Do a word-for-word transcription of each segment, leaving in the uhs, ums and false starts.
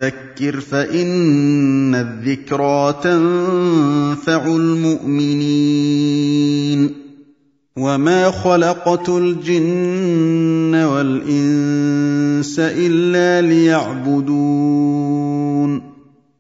فذكر فإن الذكرى تنفع المؤمنين وما خلقت الجن والإنس إلا ليعبدون.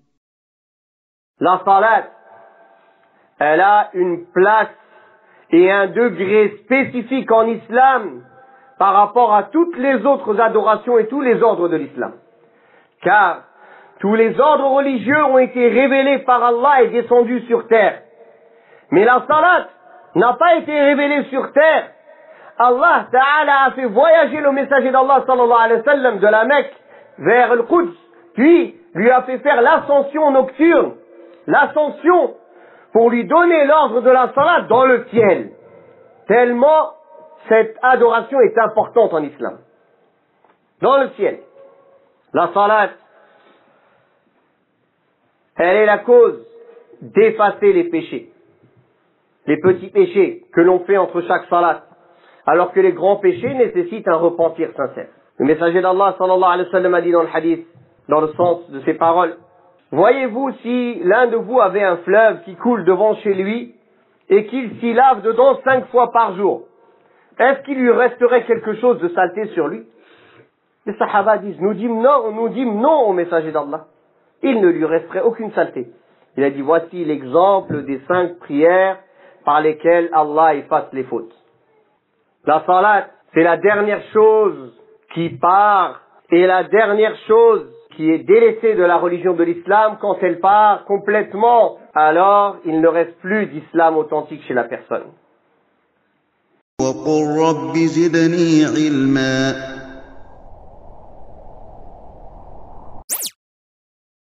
La salat, elle a une place et un degré spécifique en islam par rapport à toutes les autres adorations et tous les ordres de l'islam. Car tous les ordres religieux ont été révélés par Allah et descendus sur terre. Mais la salat n'a pas été révélée sur terre. Allah Ta'ala a fait voyager le messager d'Allah sallallahu alayhi wa sallam de la Mecque vers le Quds, puis lui a fait faire l'ascension nocturne, l'ascension pour lui donner l'ordre de la salat dans le ciel. Tellement cette adoration est importante en islam. Dans le ciel. La salat, elle est la cause d'effacer les péchés. Les petits péchés que l'on fait entre chaque salat. Alors que les grands péchés nécessitent un repentir sincère. Le messager d'Allah sallallahu alayhi wa sallam a dit dans le hadith, dans le sens de ses paroles, voyez-vous si l'un de vous avait un fleuve qui coule devant chez lui et qu'il s'y lave dedans cinq fois par jour, est-ce qu'il lui resterait quelque chose de saleté sur lui? Les sahaba disent, nous dîmes non, nous dîmes non au messager d'Allah. Il ne lui resterait aucune saleté. Il a dit, voici l'exemple des cinq prières par lesquelles Allah efface les fautes. La salat, c'est la dernière chose qui part et la dernière chose qui est délaissée de la religion de l'islam. Quand elle part complètement, alors il ne reste plus d'islam authentique chez la personne. وَقُلْ رَبِّ زِدْنِي عِلْمًا